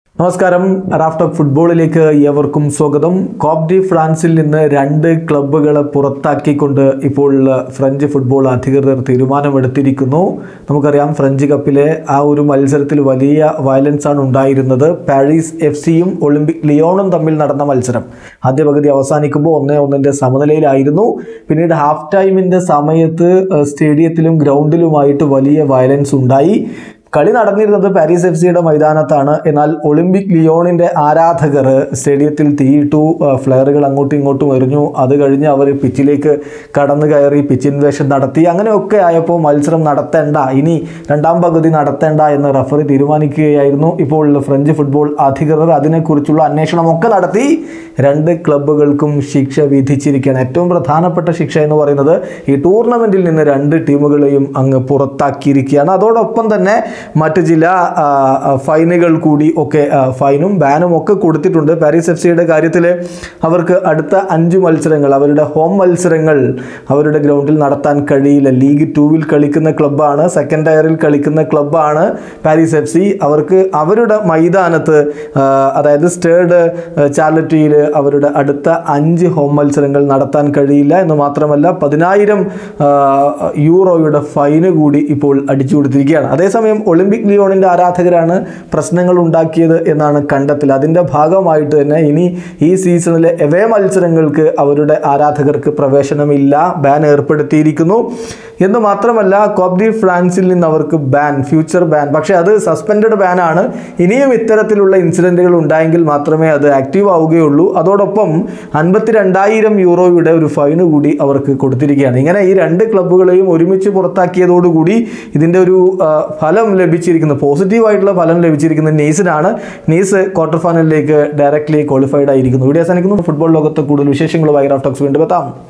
നമസ്കാരം Raf talk ഫുട്ബോളിലേക്ക് ഏവർക്കും സ്വാഗതം. കോപ്പ് ഡി ഫ്രാൻസിൽ നിന്ന് 2 ക്ലബ്ബുകളെ പുറത്താക്കിക്കൊണ്ട് ഇപ്പോൾ ഫ്രഞ്ച് ഫുട്ബോൾ അധികൃതർ തീരുമാനമെടുത്തിരിക്കുന്നു. നമുക്കറിയാം ഫ്രഞ്ച് കപ്പിലെ ആ ഒരു മത്സരത്തിൽ വലിയ വയലൻസ് ആണ് ഉണ്ടായിരുന്നത്. പാരീസ് FC-യും ഒളിമ്പിക് ലിയോണും തമ്മിൽ നടന്ന മത്സരം ആദ്യ പകുതി അവസാനിക്കുമ്പോൾ 1-1 സമനിലയിലായിരുന്നു. പിന്നീട് ഹാഫ് ടൈമിൻ്റെ സമയത്ത് സ്റ്റേഡിയത്തിലും ഗ്രൗണ്ടിലുമായിട്ട് വലിയ വയലൻസ് ഉണ്ടായി. കളി നടന്നിരുന്നത് പാരീസ് FC-യുടെ മൈതാനത്താണ്. എന്നാൽ ഒളിമ്പിക് ലിയോണിൻ്റെ ആരാധകർ സ്റ്റേഡിയത്തിൽ തീയിട്ടു, ഫ്ലെയറുകൾ അങ്ങോട്ടും ഇങ്ങോട്ടും എറിഞ്ഞു. അത് കഴിഞ്ഞ് അവർ പിച്ചിലേക്ക് കടന്നു കയറി പിച്ച് ഇൻവേഷൻ നടത്തി. അങ്ങനെയൊക്കെ ആയപ്പോൾ മത്സരം നടത്തേണ്ട, ഇനി രണ്ടാം പകുതി നടത്തേണ്ട എന്ന് റഫറി തീരുമാനിക്കുകയായിരുന്നു. ഇപ്പോൾ ഫ്രഞ്ച് ഫുട്ബോൾ അധികൃതർ അതിനെക്കുറിച്ചുള്ള അന്വേഷണമൊക്കെ നടത്തി 2 ക്ലബ്ബുകൾക്കും ശിക്ഷ വിധിച്ചിരിക്കുകയാണ്. ഏറ്റവും പ്രധാനപ്പെട്ട ശിക്ഷ എന്ന് പറയുന്നത് ഈ ടൂർണമെൻറ്റിൽ നിന്ന് 2 ടീമുകളെയും അങ്ങ് പുറത്താക്കിയിരിക്കുകയാണ്. അതോടൊപ്പം തന്നെ മറ്റ് ചില ഫൈനുകൾ കൂടി ഒക്കെ ഫൈനും ബാനും ഒക്കെ കൊടുത്തിട്ടുണ്ട്. പാരീസ് FC-യുടെ കാര്യത്തിൽ അവർക്ക് അടുത്ത 5 മത്സരങ്ങൾ, അവരുടെ ഹോം മത്സരങ്ങൾ അവരുടെ ഗ്രൗണ്ടിൽ നടത്താൻ കഴിയില്ല. ലീഗ് 2-ൽ കളിക്കുന്ന ക്ലബ്ബാണ്, സെക്കൻഡ് ടയറിൽ കളിക്കുന്ന ക്ലബ്ബാണ് പാരീസ് FC. അവർക്ക് അവരുടെ മൈതാനത്ത്, അതായത് സ്റ്റേഡ് ചാർലറ്റിയിൽ അവരുടെ അടുത്ത 5 ഹോം മത്സരങ്ങൾ നടത്താൻ കഴിയില്ല എന്ന് മാത്രമല്ല 10,000 യൂറോയുടെ ഫൈന് കൂടി ഇപ്പോൾ അടിച്ചു കൊടുത്തിരിക്കുകയാണ്. അതേസമയം ഒളിമ്പിക് ലിയോണിൻ്റെ ആരാധകരാണ് പ്രശ്നങ്ങൾ ഉണ്ടാക്കിയത് എന്നാണ് കണ്ടെത്തൽ. അതിൻ്റെ ഭാഗമായിട്ട് തന്നെ ഇനി ഈ സീസണിലെ എവേ മത്സരങ്ങൾക്ക് അവരുടെ ആരാധകർക്ക് പ്രവേശനമില്ല, ബാൻ ഏർപ്പെടുത്തിയിരിക്കുന്നു. എന്ന് മാത്രമല്ല കോപ്പ് ഡി ഫ്രാൻസിൽ നിന്ന് അവർക്ക് ബാൻ, ഫ്യൂച്ചർ ബാൻ, പക്ഷേ അത് സസ്പെൻഡഡ് ബാനാണ്. ഇനിയും ഇത്തരത്തിലുള്ള ഇൻസിഡൻറ്റുകൾ ഉണ്ടായെങ്കിൽ മാത്രമേ അത് ആക്റ്റീവ് ആവുകയുള്ളൂ. അതോടൊപ്പം 52,000 യൂറോയുടെ ഒരു ഫൈന് കൂടി അവർക്ക് കൊടുത്തിരിക്കുകയാണ്. ഇങ്ങനെ ഈ 2 ക്ലബ്ബുകളെയും ഒരുമിച്ച് പുറത്താക്കിയതോടുകൂടി ഇതിൻ്റെ ഒരു ഫലം ലഭിച്ചിരിക്കുന്നത്, പോസിറ്റീവായിട്ടുള്ള ഫലം ലഭിച്ചിരിക്കുന്നത് നീസിനാണ്. നീസ് ക്വാർട്ടർ ഫൈനലിലേക്ക് ഡയറക്റ്റ്ലി ക്വാളിഫൈഡ് ആയിരിക്കുന്നു. വീഡിയോ അവസാനിക്കുന്നു. ഫുട്ബോൾ ലോകത്ത് കൂടുതൽ വിശേഷങ്ങളുമായി റാഫ് ടോക്സ് വീണ്ടും എത്താം.